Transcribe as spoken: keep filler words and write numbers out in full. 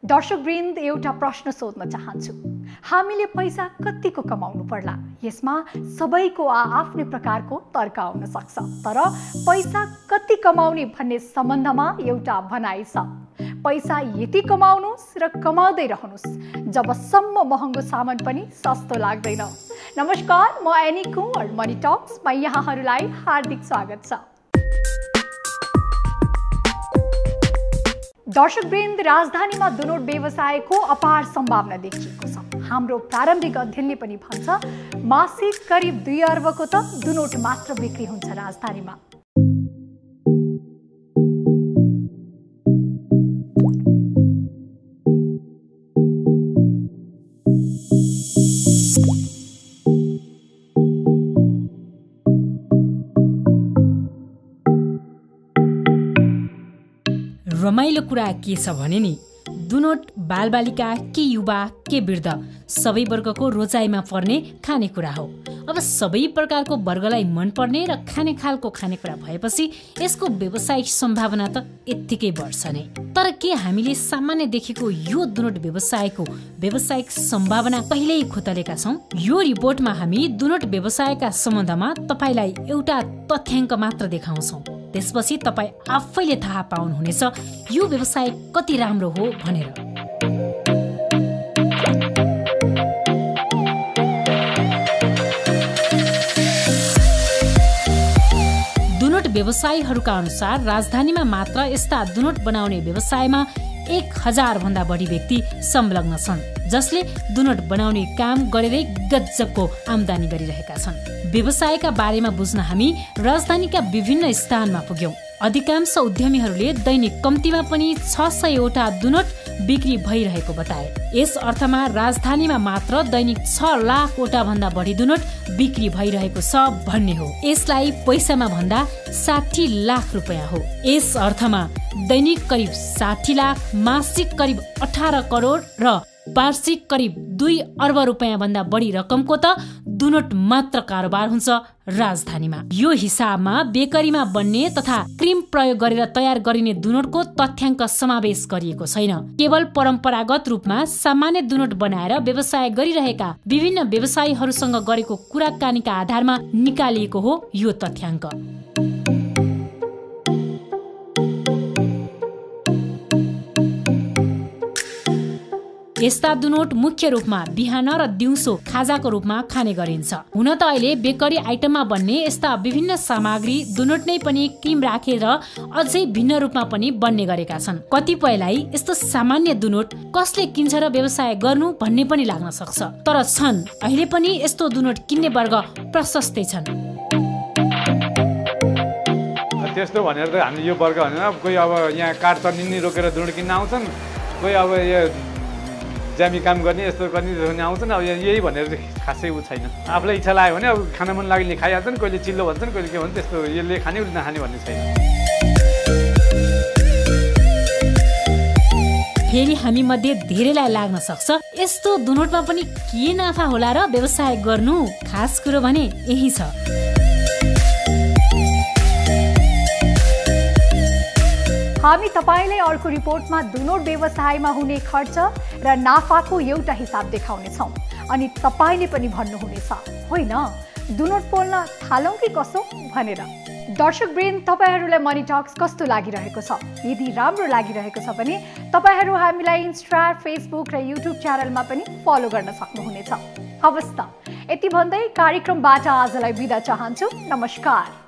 दर्शकवृन्द, एउटा प्रश्न सोध्न चाहन्छु। हामीले पैसा कतिको कमाउनु पर्ला? यसमा सबैको आफ्नै प्रकारको तर्क आउन सक्छ, तर पैसा कति कमाउने भन्ने सम्बन्धमा एउटा भनाइ छ। पैसा यति कमाउनुस् र कमाउँदै रहनुस् जबसम्म महँगो सामान पनि सस्तो लाग्दैन। नमस्कार, म एनी कुँवर, मनी टक्समा यहाँहरूलाई हार्दिक स्वागत छ। दर्शकवृन्द, राजधानीमा दुनोट व्यवसायको अपार सम्भावना देखिएको छ। हाम्रो प्रारम्भिक अध्ययनले पनि भन्छ मासिक करिब दुई अर्बको त दुनोट मात्र बिक्री हुन्छ राजधानीमा। रमाइलो कुरा के छ भने नि, दुनोट बालबालिका के युवा के वृद्ध सबै वर्गको रोजाइमा पर्ने खानेकुरा हो। अब सबै प्रकारको वर्गलाई मनपर्ने र खाने खालको खानेकुरा भएपछि यसको व्यावसायिक सम्भावना त यत्तिकै बढ्छ नै। तर के हामीले सामान्य देखेको यो दुनोट व्यवसायको व्यावसायिक सम्भावना पहिल्यै खोतलेका छौँ? यो रिपोर्टमा हामी दुनोट व्यवसायका सम्बन्धमा तपाईलाई एउटा तथ्याङ्क मात्र देखाउँछौँ। त्यसपछि तपाईँ आफैले थाहा पाउनुहुनेछ यो व्यवसाय कति राम्रो हो भनेर। दुनोट व्यवसायीहरूका अनुसार राजधानीमा मात्र यस्ता दुनोट बनाउने व्यवसायमा एक हजार भन्दा बढी व्यक्ति संलग्न छन्, जसले दुनोट बनाउने काम गरेरै गजबको आम्दानी गरिरहेका छन्। व्यवसायका बारेमा बुझ्न हामी राजधानीका विभिन्न स्थानमा पुग्यौं। अधिकांश उद्यमीहरूले दैनिक कम्तीमा पनि छ सयवटा दुनोट बिक्री भइरहेको बताए। यस अर्थमा राजधानीमा मात्र दैनिक छ लाखवटा भन्दा बढी दुनोट बिक्री भइरहेको छ भन्ने हो। यसलाई पैसामा भन्दा साठी लाख रुपियाँ हो। यस अर्थमा दैनिक करिब साठी लाख, मासिक करिब अठार करोड र वार्षिक करिब दुई अर्ब रुपियाँ भन्दा बढी रकमको त दुनोट मात्र कारोबार हुन्छ राजधानीमा। यो हिसाबमा बेकरीमा बन्ने तथा क्रिम प्रयोग गरेर तयार गरिने दुनोटको तथ्याङ्क समावेश गरिएको छैन। केवल परम्परागत रूपमा सामान्य दुनोट बनाएर व्यवसाय गरिरहेका विभिन्न व्यवसायीहरूसँग गरेको कुराकानीका आधारमा निकालिएको हो यो तथ्याङ्क। यस्ता दुनोट मुख्य रूपमा बिहान र दिउँसो खाजाको रूपमा खाने गरिन्छ। हुन त अहिले बेकरी आइटममा बन्ने यस्ता विभिन्न सामग्री दुनोट नै पनि क्रिम राखेर अझै भिन्न रूपमा पनि बन्ने गरेका छन्। कतिपयलाई यस्तो सामान्य दुनोट कसले किन्छ र व्यवसाय गर्नु भन्ने पनि लाग्न सक्छ, तर छन् अहिले पनि यस्तो दुनोट किन्ने वर्ग प्रशस्तै छन्। त्यस्तो भनेर त हामी यो वर्ग भनेर कोही अब यहाँ काठ चन्नी रोकेर दुनोट किन्न आउँछन्, कोही अब यो जामी काम गर्ने यस्तो गर्ने आउँछन्। अब यही भनेर खासै ऊ छैन। आफूलाई इच्छा लाग्यो भने अब खाना मन लाग्ने खाइहाल्छन्, कहिले चिल्लो भन्छन्, कहिले के भन्छ, त्यस्तो यसले खाने उसले नखाने भन्ने छैन। फेरि हामी मध्ये धेरैलाई लाग्न सक्छ यस्तो दुनोटमा पनि के नाफा होला र व्यवसाय गर्नु। खास कुरो भने यही छ। हामी तपाईलाई अर्को रिपोर्टमा दुनोट व्यवसायमा हुने खर्च र नाफाको एउटा हिसाब देखाउनेछौँ, अनि तपाईँले पनि भन्नुहुनेछ होइन दुनोट पोल्न थालौँ कि कसो भनेर। दर्शकवृन्द, तपाईँहरूलाई मनी टक्स कस्तो लागिरहेको छ? यदि राम्रो लागिरहेको छ भने तपाईँहरू हामीलाई इन्स्टा, फेसबुक र युट्युब च्यानलमा पनि फलो गर्न सक्नुहुनेछ। हवस् त, यति भन्दै कार्यक्रमबाट आजलाई बिदा चाहन्छु। नमस्कार।